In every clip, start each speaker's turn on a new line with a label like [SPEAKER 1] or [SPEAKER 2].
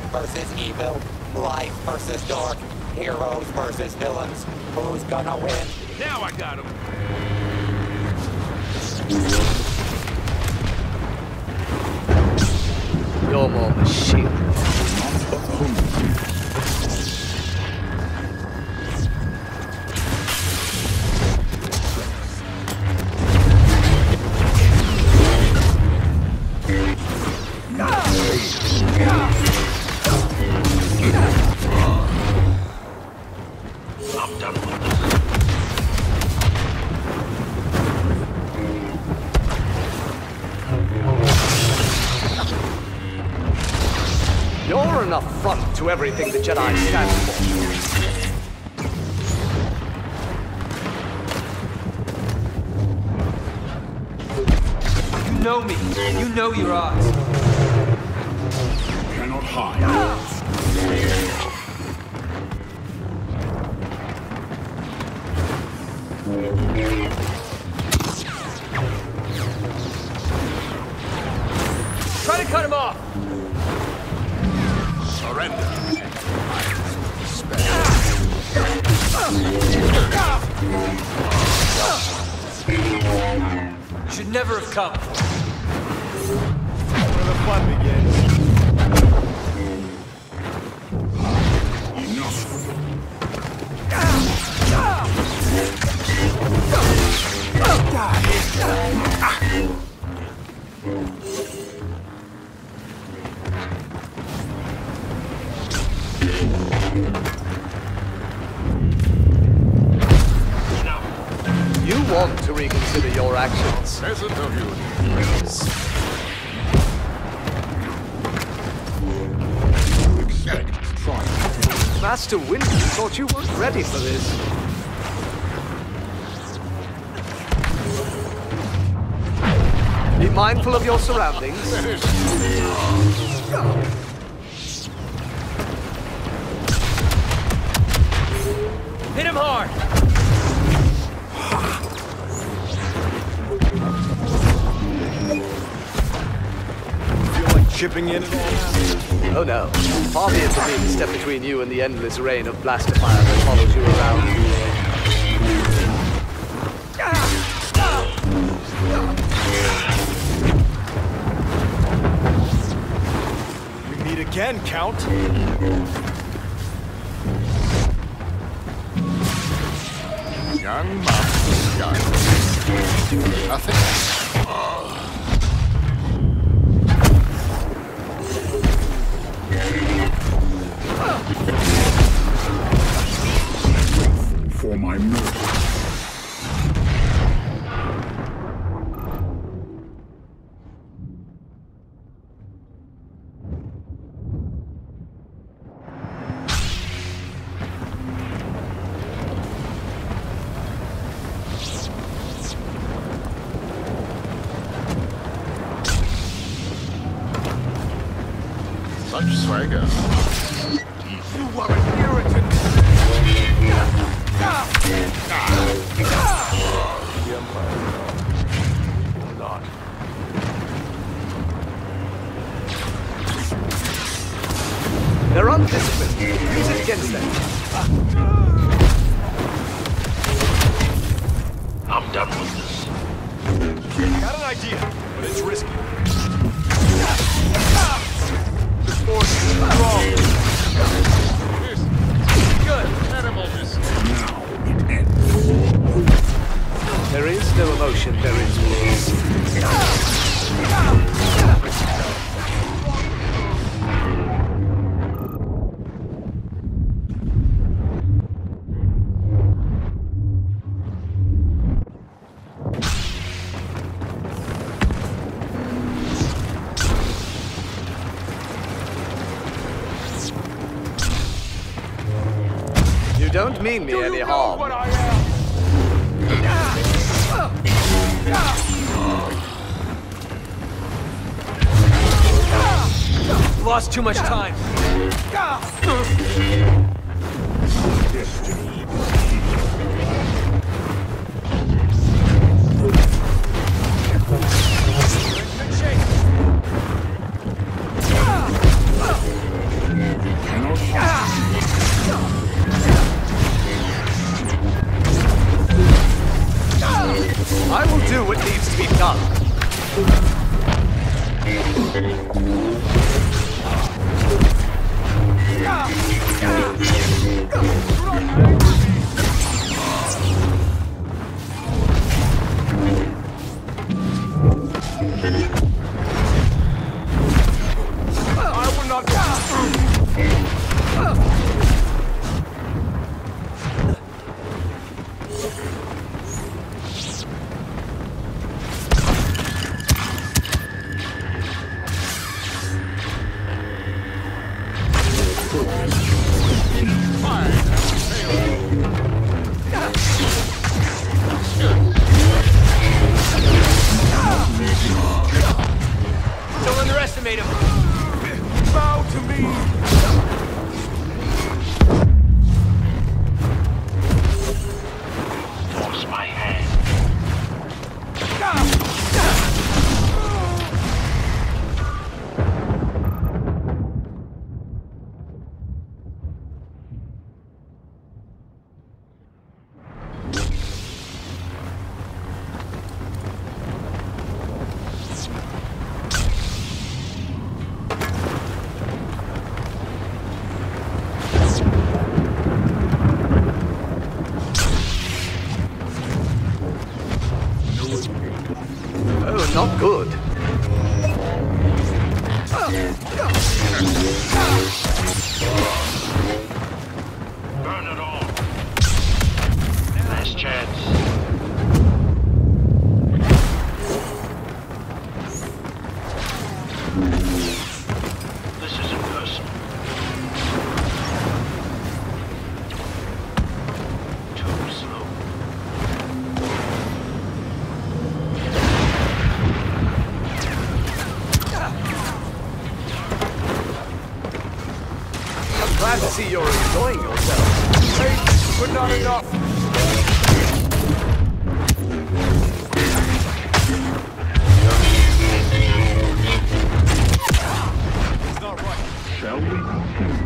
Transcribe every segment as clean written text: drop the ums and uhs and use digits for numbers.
[SPEAKER 1] versus evil, light versus dark, heroes versus villains. Who's gonna win?
[SPEAKER 2] Now I got him.
[SPEAKER 3] You're more machine.
[SPEAKER 2] I'm done with this.
[SPEAKER 3] You're an affront to everything the Jedi stands for.
[SPEAKER 4] You know me. You know your odds.
[SPEAKER 2] Cannot hide.
[SPEAKER 4] Try to cut him off.
[SPEAKER 2] Surrender.
[SPEAKER 4] You should never have come.
[SPEAKER 2] Where the fun begins.
[SPEAKER 3] You want to reconsider your actions.
[SPEAKER 2] Peasant of you. Expect triumph.
[SPEAKER 3] Master Windu thought you weren't ready for this. Be mindful of your surroundings.
[SPEAKER 4] Hit him hard.
[SPEAKER 2] Feel like chipping in at all?
[SPEAKER 3] Oh no. Far be it from me to step between you and the endless rain of blaster fire that follows you around.
[SPEAKER 2] We meet again, Count. Young mouse, young. Nothing. For my murder. Such swagger. You are an irritant. The Empire. Or not.
[SPEAKER 3] They're undisciplined. Use it against them.
[SPEAKER 2] I'm done with this. Got an idea, but it's risky. The force is strong. Good. Animalness. Now it ends.
[SPEAKER 3] There is no emotion, there is peace. You don't mean me any harm.
[SPEAKER 2] What I am?
[SPEAKER 4] Lost too much time.
[SPEAKER 2] Good shape.
[SPEAKER 3] do what needs to be done.
[SPEAKER 2] I will not.
[SPEAKER 4] Don't underestimate him.
[SPEAKER 2] Bow to me.
[SPEAKER 5] Force my hand.
[SPEAKER 3] Oh, not good.
[SPEAKER 5] Burn it all. Last chance. This isn't personal. Too slow.
[SPEAKER 3] I'm glad to see you're enjoying yourself.
[SPEAKER 2] Hey, but not enough. It's not right.
[SPEAKER 5] Shall we?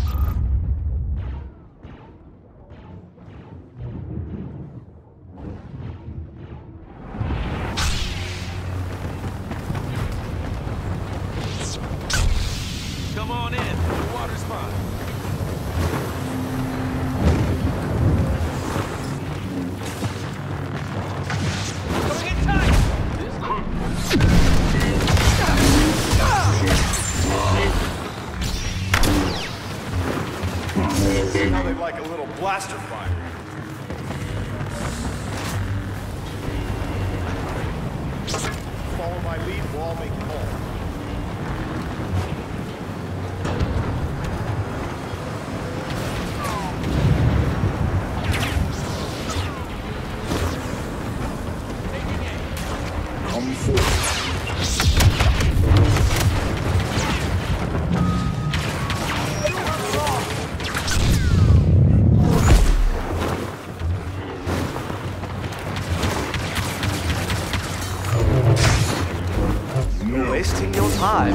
[SPEAKER 2] Come on in. The water's fine.
[SPEAKER 4] Going in tight.
[SPEAKER 2] Now they'd like a little blaster fire. Follow my lead, we'll all make it home.
[SPEAKER 3] You're wasting your time.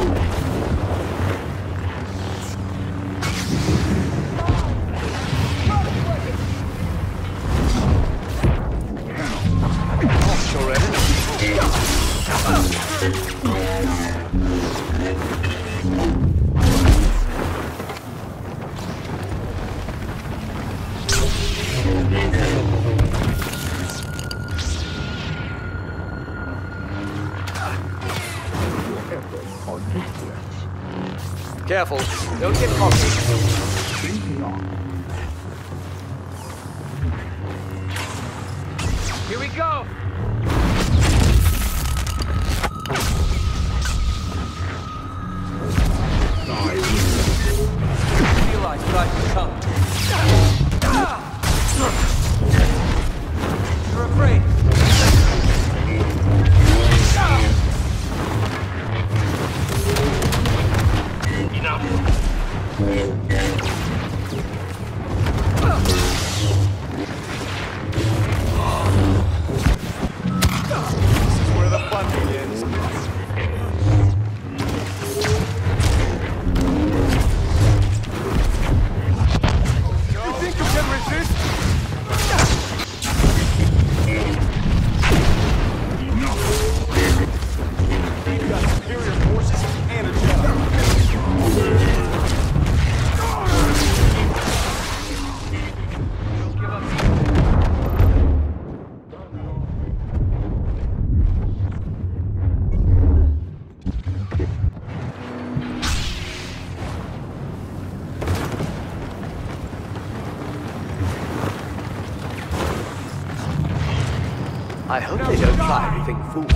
[SPEAKER 3] Off your enemy. Careful, don't get caught.
[SPEAKER 4] Here we go. Realize what I've become. You're afraid.
[SPEAKER 5] Enough.
[SPEAKER 3] fool.